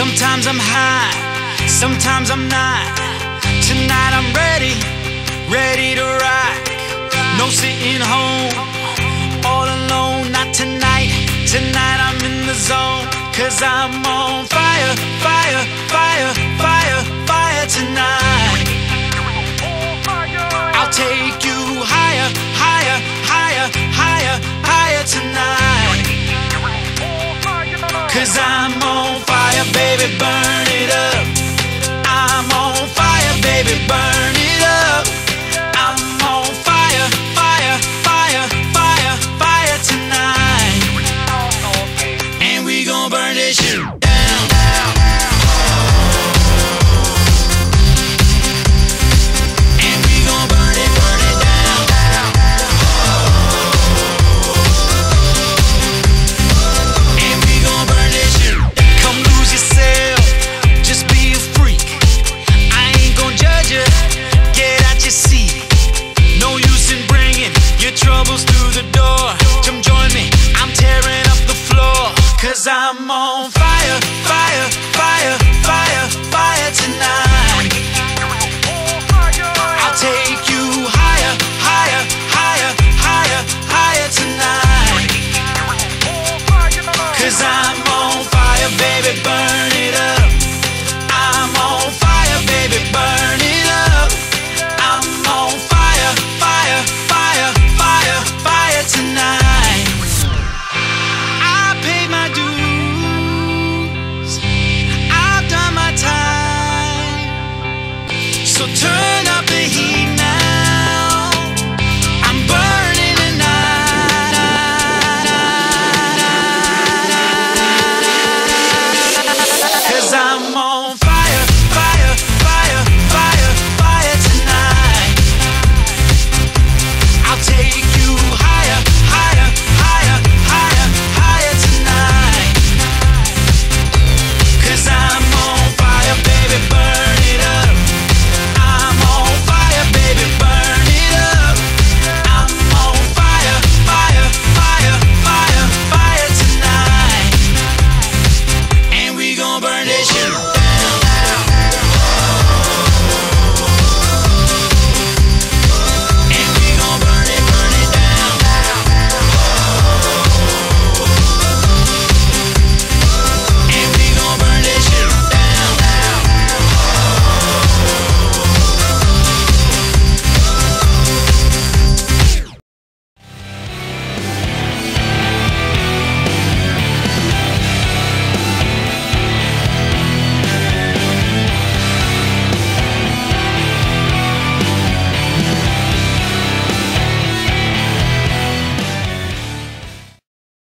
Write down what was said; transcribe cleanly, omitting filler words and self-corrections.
Sometimes I'm high, sometimes I'm not. Tonight I'm ready, ready to rock. No sitting home, all alone. Not tonight, tonight I'm in the zone. 'Cause I'm on fire, fire, fire, fire, fire tonight. I'll take you high.